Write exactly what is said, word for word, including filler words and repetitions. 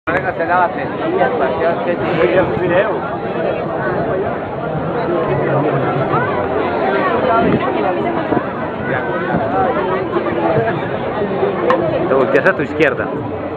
Venga, se daba sencilla, espacial, que Te volteas a tu izquierda.